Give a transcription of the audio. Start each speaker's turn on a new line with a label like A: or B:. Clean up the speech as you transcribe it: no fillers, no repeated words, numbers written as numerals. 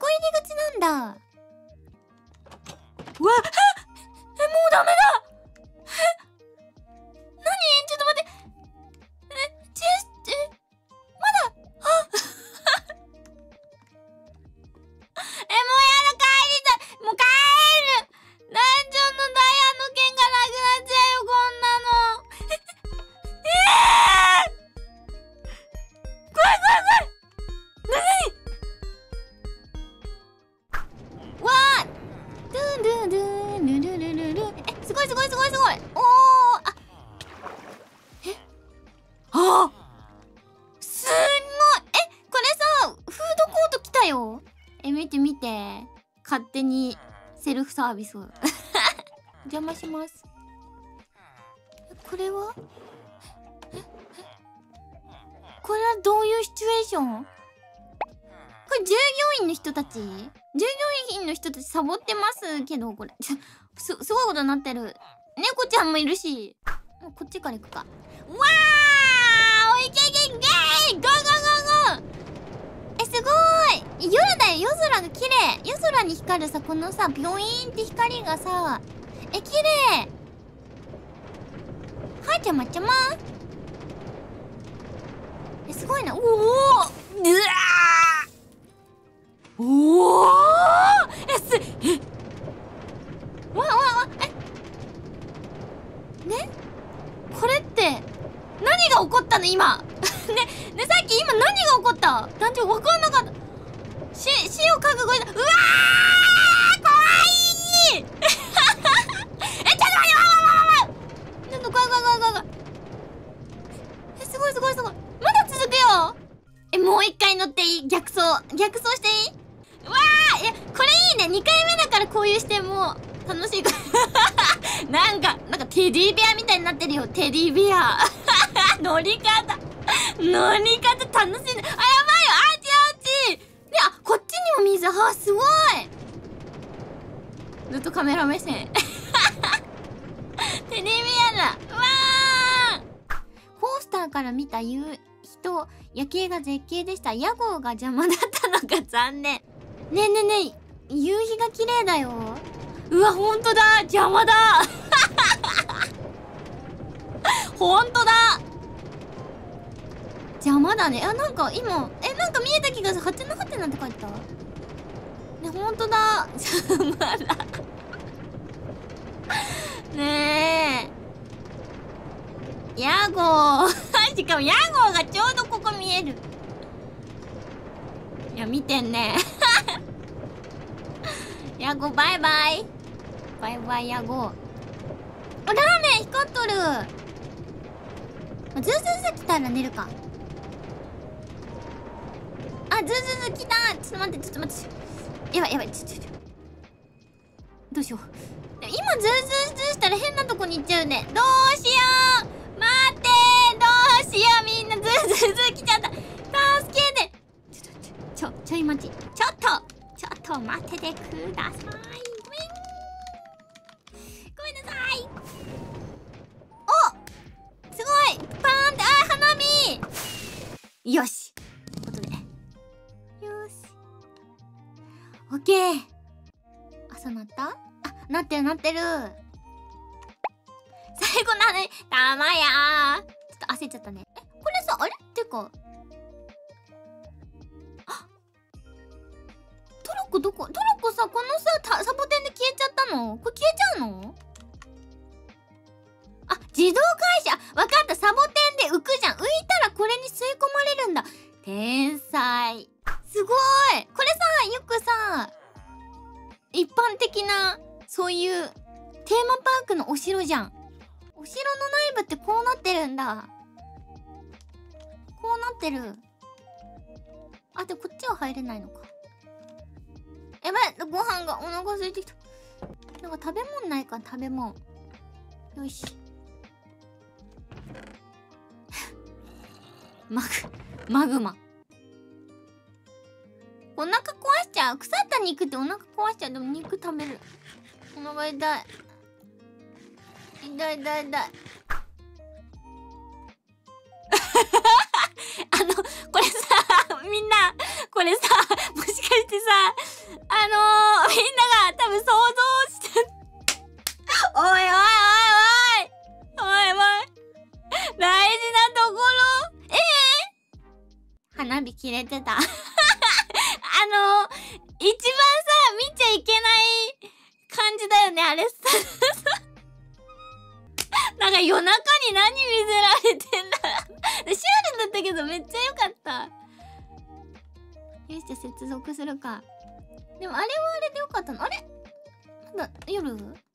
A: こ入り口なんだ。うわっ、もうダメだ。何？ちょっと待って。まだ。もうやだ、帰りたい。もう帰る。ダンジョンのダイヤの剣がなくなっちゃうよ、こんなの。怖い怖い怖い。何？わー。ドゥンドゥンドゥン、ルルルルル。すごいすごいすごいすごい。おー。あすんごい。これさ、フードコート来たよ。見て見て。勝手にセルフサービス。お邪魔します。これはこれはどういうシチュエーション？これ従業員の人たち？従業員の人たちサボってますけど、これ。すごいことになってる。猫ちゃんもいるし。こっちから行くか。わー！いけいけいけー！ゴーゴーゴーゴー！すごーい！夜だよ、夜空が綺麗。夜空に光るさ、このさ、ビョイーンって光がさ、綺麗。はい、ちゃまちゃま。すごいな。おお！うわー！おお！わわわ、ね？これって、何が起こったの今ね、さっき今何が起こった？団長わかんなかった。死を覚悟した。うわー！怖いー！ちょっと待って、ちょっと怖い。すごいすごいすごい。まだ続くよ。もう一回乗っていい？逆走していい？うわー！これいいね。2回目だからこういう視点も楽しいなんかテディベアみたいになってるよ。テディベア乗り方楽しいね。あ、やばいよ。あーちい。こっちにも水。すごい。ずっとカメラ目線テディベアだ。うわー。コースターから見た夕日、夜景が絶景でした。屋号が邪魔だったのが残念。ねえ、夕日が綺麗だよ。うわ、ほんとだ。邪魔だほんとだ。邪魔だね。なんか今、なんか見えた気がする。はてなはてなって書いてた。ね、ほんとだ。邪魔だねえ。屋号しかも屋号がちょうどここ見える。いや、見てんねヤゴバイバイ。バイバイヤゴ。ラーメン光っとる。ズーズー来たら寝るか。ズーズー来た。ちょっと待って。やばい。どうしよう。今ズーズーしたら変なとこに行っちゃうね。どうしよう。待って。どうしよう。みんなズーズー来ちゃった。助けて。ちょい待ち。ちょっと待っててください。ごめんなさい。お！すごい！パーンって、花火！よし！ということで。よし。オッケー。朝なった？なってる。最後なのに、たまやー。ちょっと焦っちゃったね。これさ、あれ？ってか。トロッコさ、このさ、サボテンで消えちゃったの？これ消えちゃうの？自動回収。わかった。サボテンで浮くじゃん。浮いたらこれに吸い込まれるんだ。天才。すごい。これさ、よくさ、一般的な、そういう、テーマパークのお城じゃん。お城の内部ってこうなってるんだ。こうなってる。で、こっちは入れないのか。やばい、ご飯がお腹空いてきた。なんか食べ物ないか、食べ物。よし。マグマ。お腹壊しちゃう。腐った肉ってお腹壊しちゃう。でも肉食べる。お腹痛い。痛い。これさ、みんな、これさ、もしかしてさ、 花火切れてた。一番さ、見ちゃいけない感じだよね、あれさ。なんか夜中に何見せられてんだ。シュールだったけどめっちゃ良かった。よし、じゃあ接続するか。でもあれはあれでよかったの。あれまだ夜